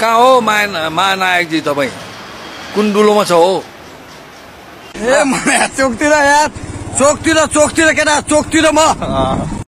कहाँ हो महानायकजी तपाईँ? कुन डुलोमा छ हो? ए म चोकतिर यार, चोकतिर केटा, चोकतिर म